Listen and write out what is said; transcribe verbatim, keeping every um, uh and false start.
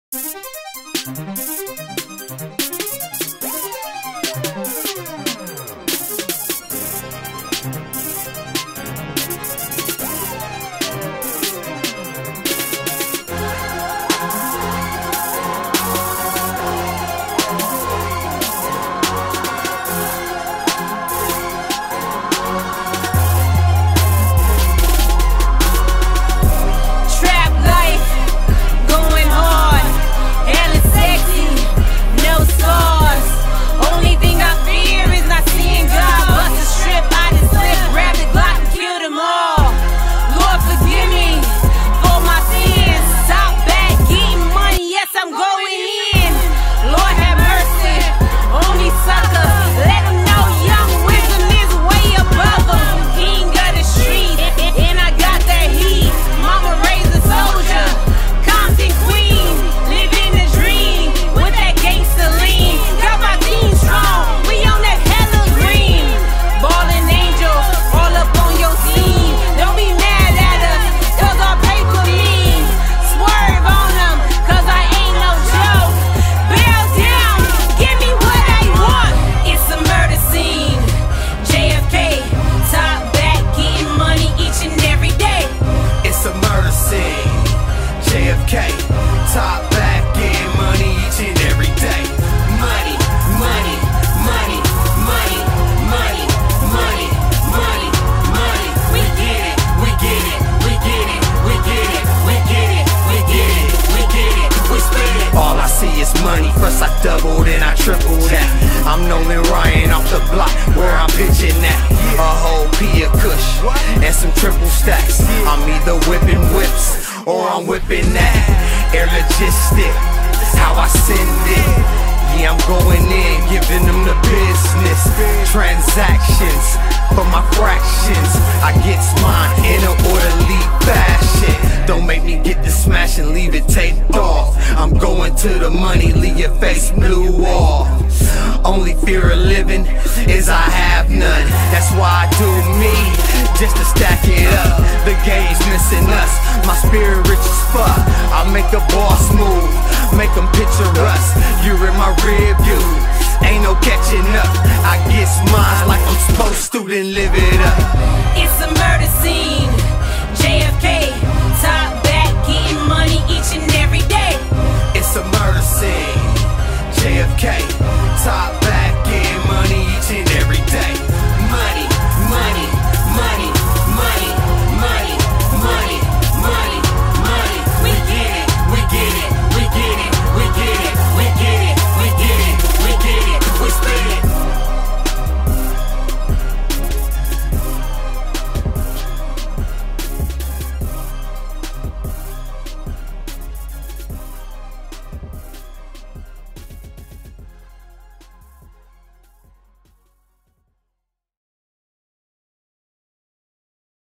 Top back, getting money each and every day. Money, money, money, money, money, money, money, money. We get it, we get it, we get it, we get it, we get it, we get it, we get it, we spend it. All I see is money. First I double, then I triple that. I'm Nolan Ryan off the block where I'm pitching at. A whole P of Kush and some triple stacks. I'm either whipping whips or I'm whipping that. Air logistic, how I send it. Yeah, I'm going in, giving them the business. Transactions for my fractions. I get mine in an orderly fashion. Don't make me get the smash and leave it taped off. I'm going to the money, leave your face blue off. Only fear of living is I have none. That's why I do me, just to stack it up. The game's missing us, my spirit rich as fuck. I make a boss move, make them picture us. You're in my rear view, ain't no catching up. I get mine like I'm supposed to, then live it up. It's a murder scene, J F K